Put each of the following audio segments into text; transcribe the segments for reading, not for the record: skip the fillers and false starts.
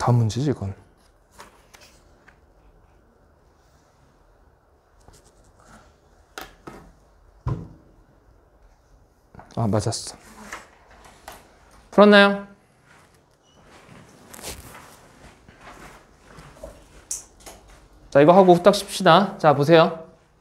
다음 문제지 이건. 아, 맞았어. 풀었나요? 자, 이거 하고 후딱 쉽시다. 자, 보세요.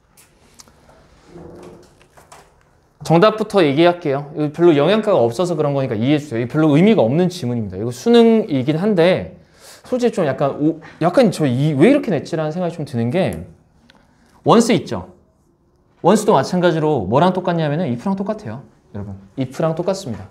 정답부터 얘기할게요. 이거 별로 영양가가 없어서 그런 거니까 이해해 주세요. 이거 별로 의미가 없는 지문입니다. 이거 수능이긴 한데 솔직히 좀 약간 왜 이렇게 냈지라는 생각이 좀 드는 게 원스 있죠. 원스도 마찬가지로 뭐랑 똑같냐면은 if랑 똑같아요. 여러분, if랑 똑같습니다.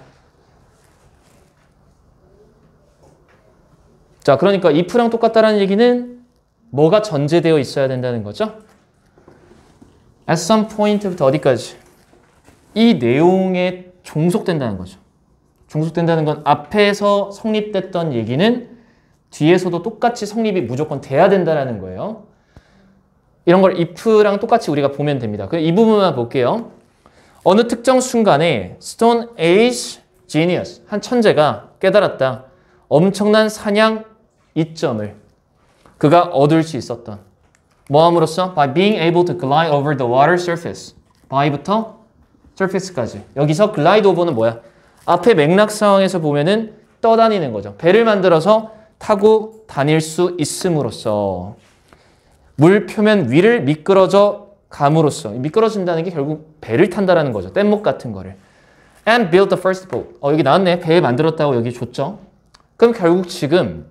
자, 그러니까 if랑 똑같다라는 얘기는 뭐가 전제되어 있어야 된다는 거죠? at some point부터 어디까지? 이 내용에 종속된다는 거죠. 종속된다는 건 앞에서 성립됐던 얘기는 뒤에서도 똑같이 성립이 무조건 돼야 된다는 거예요. 이런 걸 if랑 똑같이 우리가 보면 됩니다. 이 부분만 볼게요. 어느 특정 순간에 Stone Age Genius, 한 천재가 깨달았다. 엄청난 사냥 이점을 그가 얻을 수 있었던 뭐 함으로써? By being able to glide over the water surface. by부터 surface까지. 여기서 glide over는 뭐야? 앞에 맥락 상황에서 보면은 떠다니는 거죠. 배를 만들어서 타고 다닐 수 있음으로써 물 표면 위를 미끄러져 감으로써 미끄러진다는 게 결국 배를 탄다라는 거죠. 뗏목 같은 거를. And build the first boat. 여기 나왔네. 배 만들었다고 여기 줬죠. 그럼 결국 지금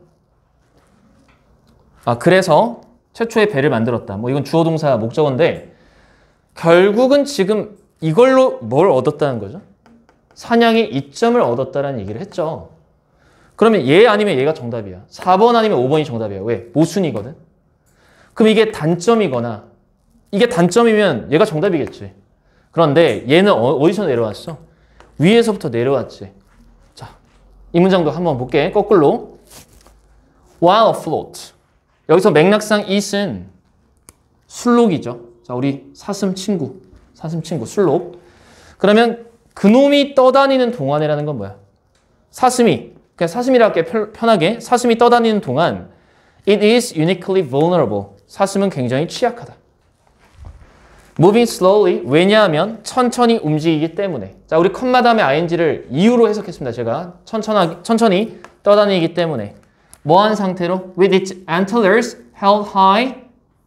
그래서 최초의 배를 만들었다. 뭐 이건 주어 동사 목적어인데 결국은 지금 이걸로 뭘 얻었다는 거죠? 사냥의 이점을 얻었다라는 얘기를 했죠. 그러면 얘 아니면 얘가 정답이야. 4번 아니면 5번이 정답이야. 왜? 모순이거든. 그럼 이게 단점이거나 이게 단점이면 얘가 정답이겠지. 그런데 얘는 어디서 내려왔어? 위에서부터 내려왔지. 자, 이 문장도 한번 볼게. 거꾸로. While afloat. 여기서 맥락상 it은 술록이죠. 자, 우리 사슴 친구, 술록. 그러면 그놈이 떠다니는 동안이라는 건 뭐야? 사슴이, 그냥 사슴이라고 할게 편하게. 사슴이 떠다니는 동안 it is uniquely vulnerable. 사슴은 굉장히 취약하다. Moving slowly. 왜냐하면 천천히 움직이기 때문에. 자, 우리 컴마 다음에 ing를 이유로 해석했습니다. 제가 천천히 떠다니기 때문에. 뭐한 상태로? With its antlers held high.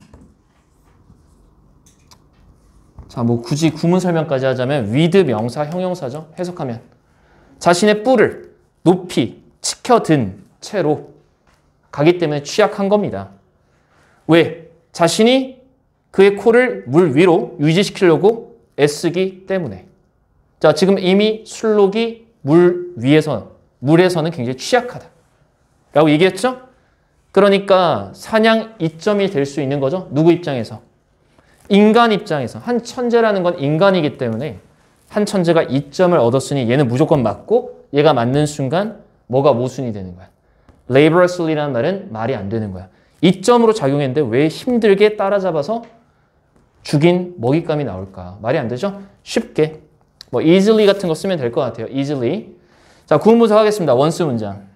자, 뭐 굳이 구문 설명까지 하자면 with 명사, 형용사죠. 해석하면 자신의 뿔을 높이 치켜든 채로 가기 때문에 취약한 겁니다. 왜? 자신이 그의 코를 물 위로 유지시키려고 애쓰기 때문에. 자, 지금 이미 술록이 물에서는 굉장히 취약하다 라고 얘기했죠? 그러니까 사냥 이점이 될 수 있는 거죠. 누구 입장에서? 인간 입장에서. 한 천재라는 건 인간이기 때문에 한 천재가 이점을 얻었으니 얘는 무조건 맞고 얘가 맞는 순간 뭐가 모순이 되는 거야. laboriously라는 말은 말이 안 되는 거야. 이점으로 작용했는데 왜 힘들게 따라잡아서 죽인 먹잇감이 나올까? 말이 안 되죠? 쉽게. 뭐 easily 같은 거 쓰면 될 것 같아요. easily. 자, 구문부터 하겠습니다. 원스 문장.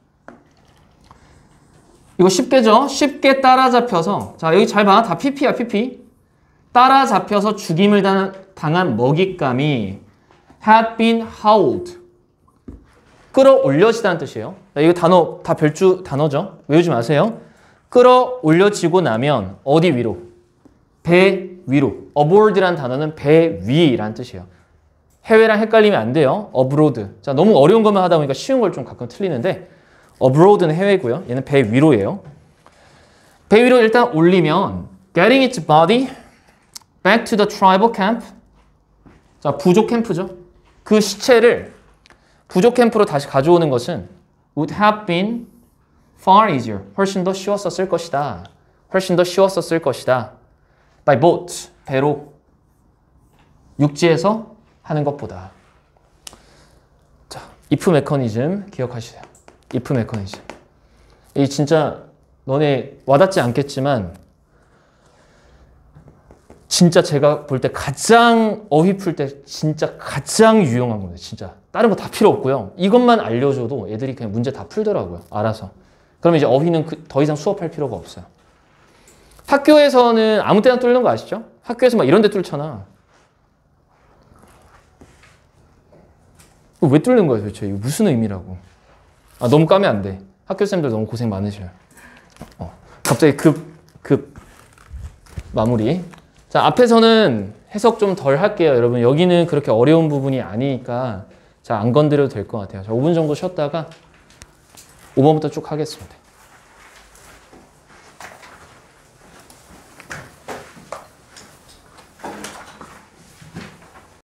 이거 쉽게죠? 쉽게 따라잡혀서. 자, 여기 잘 봐. 다 pp야, pp. 따라잡혀서 죽임을 당한 먹잇감이 had been howled. 끌어올려지다는 뜻이에요. 이거 단어 다 별주 단어죠. 외우지 마세요. 끌어올려지고 나면 어디 위로? 배 위로. aboard라는 단어는 배 위라는 뜻이에요. 해외랑 헷갈리면 안 돼요. abroad. 자, 너무 어려운 것만 하다 보니까 쉬운 걸 좀 가끔 틀리는데 abroad는 해외고요. 얘는 배 위로예요. 배 위로 일단 올리면 getting its body back to the tribal camp. 자, 부족 캠프죠. 그 시체를 부족 캠프로 다시 가져오는 것은 would have been far easier. 훨씬 더 쉬웠었을 것이다. by boat. 배로. 육지에서 하는 것보다. 자, if 메커니즘 기억하시세요. if 메커니즘. 이 진짜 너네 와닿지 않겠지만 진짜 제가 볼 때 가장 어휘 풀 때 진짜 가장 유용한 겁니다. 진짜. 다른 거 다 필요 없고요. 이것만 알려줘도 애들이 그냥 문제 다 풀더라고요. 알아서. 그러면 이제 어휘는 더 이상 수업할 필요가 없어요. 학교에서는 아무 때나 뚫는 거 아시죠? 학교에서 막 이런 데 뚫잖아. 왜 뚫는 거야 도대체? 이거 무슨 의미라고? 아, 너무 까면 안 돼. 학교 쌤들 너무 고생 많으셔요. 갑자기 급 마무리. 자, 앞에서는 해석 좀 덜 할게요. 여러분, 여기는 그렇게 어려운 부분이 아니니까 자, 안 건드려도 될 것 같아요. 자, 5분 정도 쉬었다가 5번부터 쭉 하겠습니다.